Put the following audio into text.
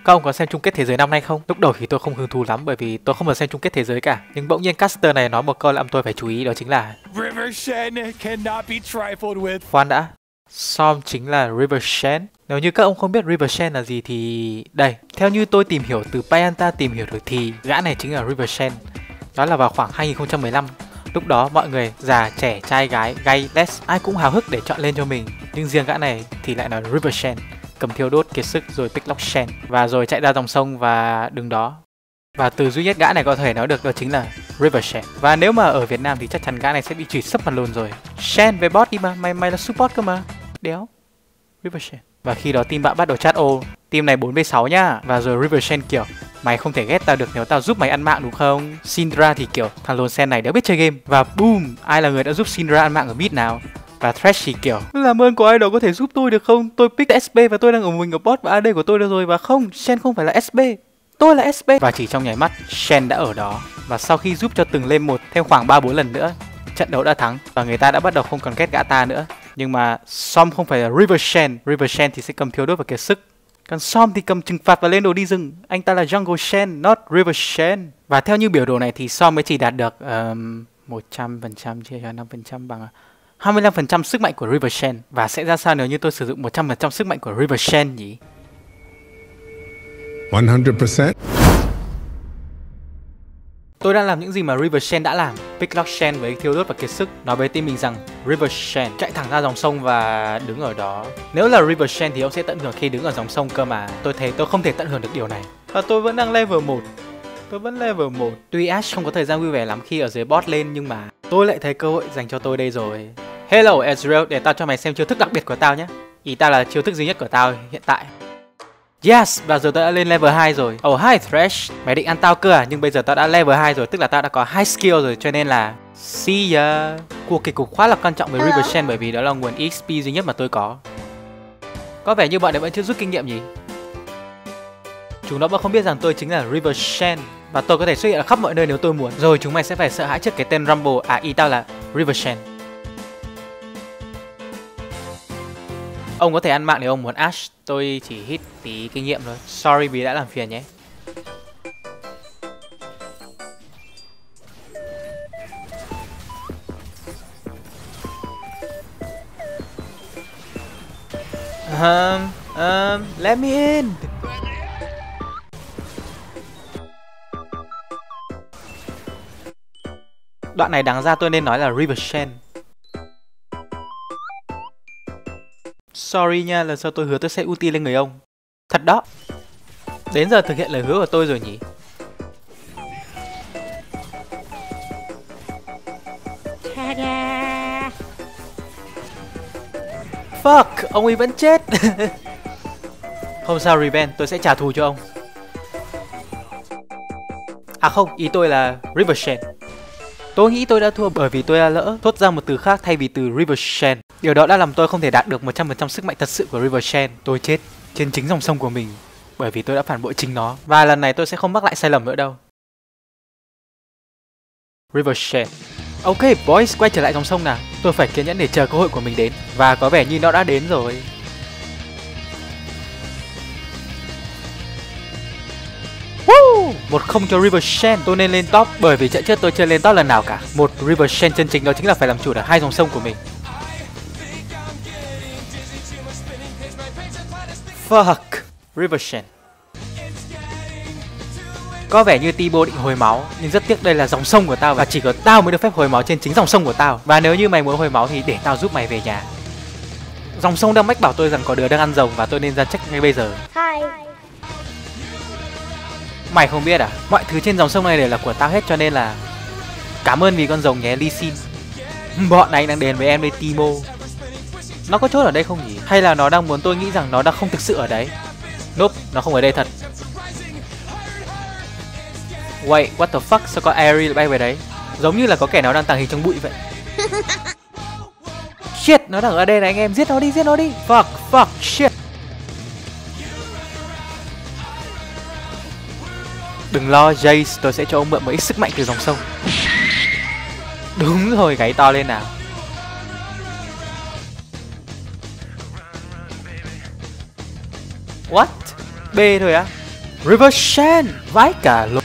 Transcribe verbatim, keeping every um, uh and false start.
Các ông có xem chung kết thế giới năm nay không? Lúc đầu thì tôi không hứng thú lắm bởi vì tôi không được xem chung kết thế giới cả. Nhưng bỗng nhiên caster này nói một câu làm tôi phải chú ý, đó chính là River Shen cannot be trifled with. Khoan đã, Som chính là River Shen. Nếu như các ông không biết River Shen là gì thì đây, theo như tôi tìm hiểu từ Payanta tìm hiểu được thì gã này chính là River Shen. Đó là vào khoảng hai nghìn không trăm mười lăm. Lúc đó mọi người già, trẻ, trai, gái, gay, les ai cũng háo hức để chọn lên cho mình. Nhưng riêng gã này thì lại là River Shen, cầm thiêu đốt, kiệt sức rồi pick lock Shen và rồi chạy ra dòng sông và đứng đó. Và từ duy nhất gã này có thể nói được đó chính là River Shen. Và nếu mà ở Việt Nam thì chắc chắn gã này sẽ bị chửi sấp mặt luôn rồi. Shen về bot đi mà, mày mày là support cơ mà. Đéo. River Shen. Và khi đó team bạn bắt đầu chat ô, team này bốn v sáu nhá. Và rồi River Shen kiểu mày không thể ghét tao được nếu tao giúp mày ăn mạng đúng không? Syndra thì kiểu thằng lồn sen này đéo biết chơi game. Và boom, ai là người đã giúp Syndra ăn mạng ở mid nào? Và Thresh thì kiểu làm ơn có ai đó có thể giúp tôi được không? Tôi pick ét pê và tôi đang ở mình ở bot và a đê của tôi được rồi. Và không, Shen không phải là ét pê, tôi là ét pê. Và chỉ trong nháy mắt, Shen đã ở đó. Và sau khi giúp cho từng lên một thêm khoảng ba bốn lần nữa, trận đấu đã thắng và người ta đã bắt đầu không còn ghét gã ta nữa. Nhưng mà Som không phải là River Shen. River Shen thì sẽ cầm thiêu đốt và kiệt sức. Còn Som thì cầm trừng phạt và lên đồ đi rừng. Anh ta là Jungle Shen, not River Shen. Và theo như biểu đồ này thì Som mới chỉ đạt được um, một trăm phần trăm chia cho năm phần trăm bằng hai mươi lăm phần trăm sức mạnh của River Shen. Và sẽ ra sao nếu như tôi sử dụng một trăm phần trăm sức mạnh của River Shen nhỉ? một trăm phần trăm. Tôi đang làm những gì mà River Shen đã làm. Pick lock Shen với thiêu đốt và kiệt sức. Nói với team mình rằng River Shen chạy thẳng ra dòng sông và đứng ở đó. Nếu là River Shen thì ông sẽ tận hưởng khi đứng ở dòng sông cơ mà. Tôi thấy tôi không thể tận hưởng được điều này. Và tôi vẫn đang level một. Tôi vẫn level một. Tuy Ash không có thời gian vui vẻ lắm khi ở dưới bot lane, nhưng mà tôi lại thấy cơ hội dành cho tôi đây rồi. Hello Ezreal, để tao cho mày xem chiêu thức đặc biệt của tao nhé. Ý tao là chiêu thức duy nhất của tao hiện tại. Yes, và giờ tao đã lên level hai rồi. Oh hi Thresh, mày định ăn tao cơ à? Nhưng bây giờ tao đã level hai rồi, tức là tao đã có high skill rồi, cho nên là see ya. Cuộc kỳ cục khá là quan trọng với River Shen bởi vì đó là nguồn e ích pê duy nhất mà tôi có. Có vẻ như bọn ấy vẫn chưa rút kinh nghiệm nhỉ? Chúng nó vẫn không biết rằng tôi chính là River Shen và tôi có thể xuất hiện ở khắp mọi nơi nếu tôi muốn. Rồi chúng mày sẽ phải sợ hãi trước cái tên Rumble. À, ý tao là River Shen. Ông có thể ăn mạng nếu ông muốn Ash. Tôi chỉ hit tí kinh nghiệm thôi. Sorry vì đã làm phiền nhé. Um, um, let me in. Đoạn này đáng ra tôi nên nói là River Shen. Sorry nha, lần sau tôi hứa tôi sẽ ulti lên người ông. Thật đó. Đến giờ thực hiện lời hứa của tôi rồi nhỉ? Fuck, ông ấy vẫn chết. Không sao Revenge, tôi sẽ trả thù cho ông. À không, ý tôi là River Shen. Tôi nghĩ tôi đã thua bởi vì tôi đã lỡ thốt ra một từ khác thay vì từ River Shen. Điều đó đã làm tôi không thể đạt được một trăm phần trăm sức mạnh thật sự của River Shen. Tôi chết trên chính dòng sông của mình bởi vì tôi đã phản bội chính nó. Và lần này tôi sẽ không mắc lại sai lầm nữa đâu. River Shen. Ok boys, quay trở lại dòng sông nào. Tôi phải kiên nhẫn để chờ cơ hội của mình đến. Và có vẻ như nó đã đến rồi. Woo! Một không cho River Shen. Tôi nên lên top bởi vì trận trước tôi chưa lên top lần nào cả. Một River Shen chân chính đó chính là phải làm chủ được hai dòng sông của mình. Fuck, River Shen. Có vẻ như Tibo định hồi máu, nhưng rất tiếc đây là dòng sông của tao và chỉ có tao mới được phép hồi máu trên chính dòng sông của tao. Và nếu như mày muốn hồi máu thì để tao giúp mày về nhà. Dòng sông đang mách bảo tôi rằng có đứa đang ăn rồng và tôi nên ra check ngay bây giờ. Hi. Mày không biết à? Mọi thứ trên dòng sông này đều là của tao hết, cho nên là cảm ơn vì con rồng nhé Lee Sin. Bọn anh đang đến với em đây Timo. Nó có chốt ở đây không nhỉ? Hay là nó đang muốn tôi nghĩ rằng nó đang không thực sự ở đấy? Nope, nó không ở đây thật. Wait, what the fuck? Sao có Aerie lại bay về đấy? Giống như là có kẻ nào đang tàng hình trong bụi vậy. Shit, nó đang ở đây này anh em. Giết nó đi, giết nó đi. Fuck, fuck, shit. Đừng lo Jace, tôi sẽ cho ông mượn một ít sức mạnh từ dòng sông. Đúng rồi, gáy to lên nào. What? B thôi á? River Shen, vãi cả lối.